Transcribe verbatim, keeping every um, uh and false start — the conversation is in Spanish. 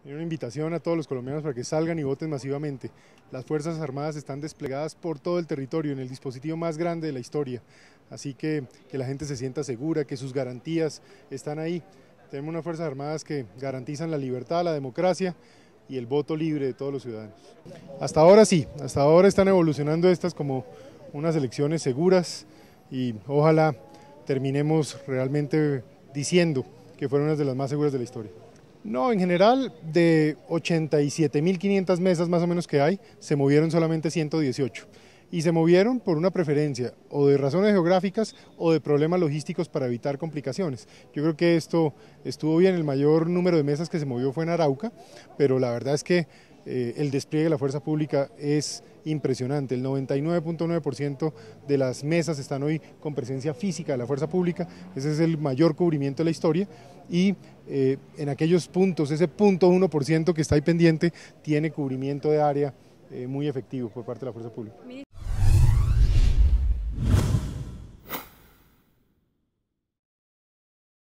Y una invitación a todos los colombianos para que salgan y voten masivamente. Las Fuerzas Armadas están desplegadas por todo el territorio en el dispositivo más grande de la historia, así que que la gente se sienta segura, que sus garantías están ahí. Tenemos unas Fuerzas Armadas que garantizan la libertad, la democracia y el voto libre de todos los ciudadanos. Hasta ahora sí, hasta ahora están evolucionando estas como unas elecciones seguras y ojalá terminemos realmente diciendo que fueron unas de las más seguras de la historia. No, en general, de ochenta y siete mil quinientas mesas más o menos que hay, se movieron solamente ciento dieciocho. Y se movieron por una preferencia, o de razones geográficas o de problemas logísticos para evitar complicaciones. Yo creo que esto estuvo bien, el mayor número de mesas que se movió fue en Arauca, pero la verdad es que eh, el despliegue de la fuerza pública es impresionante. El noventa y nueve punto nueve por ciento de las mesas están hoy con presencia física de la fuerza pública, ese es el mayor cubrimiento de la historia, y eh, en aquellos puntos, ese cero punto uno por ciento que está ahí pendiente, tiene cubrimiento de área eh, muy efectivo por parte de la fuerza pública.